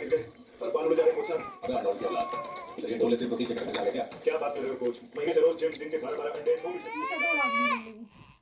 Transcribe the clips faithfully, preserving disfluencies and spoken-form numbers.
किस गए और बाल उड़ जा रहे कोच साहब। अबे अडॉल की औलाद, ये टोले से प्रोटीन चेक करने क्या क्या बात कर रहे हो कोच? महीने से रोज जिम, दिन के बारह बारह घंटे दो मिनट।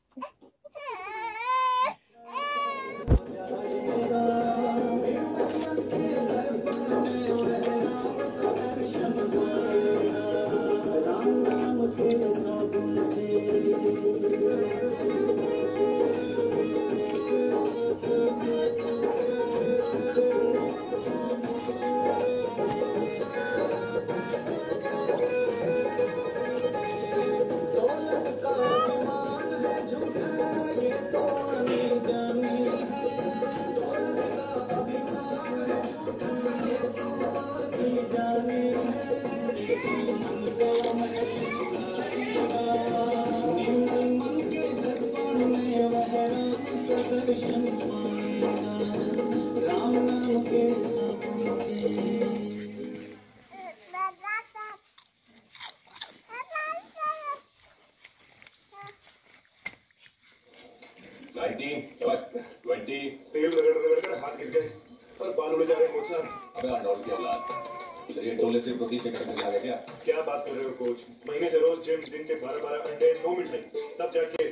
ट्वेंटी तेल रगड़ रगड़ कर हाथ घिस गए और बाल उड़ जा रहे कोच साहब। अबे अडॉल की औलाद, ये टोले से प्रोटीन चेक करने आ गया क्या क्या बात कर रहे हो कोच? महीने से रोज जिम, दिन के बारह बारह घंटे दो मिनट नहीं, तब जाके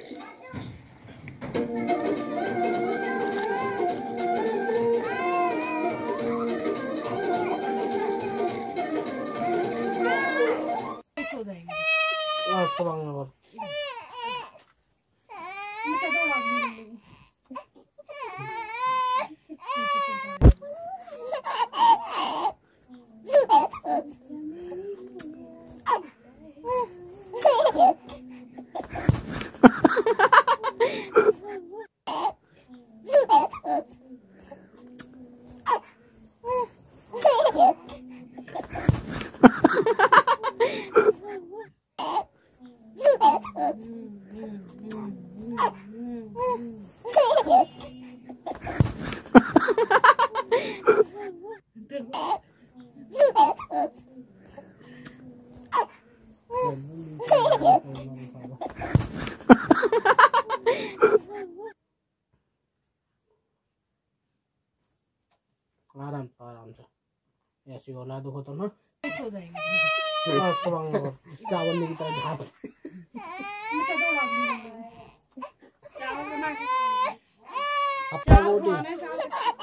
आराम से आराम से ऐसी औलाद हो तो ना सो जाएंगे चावल नहीं की तरह भात चावल बना के रोटी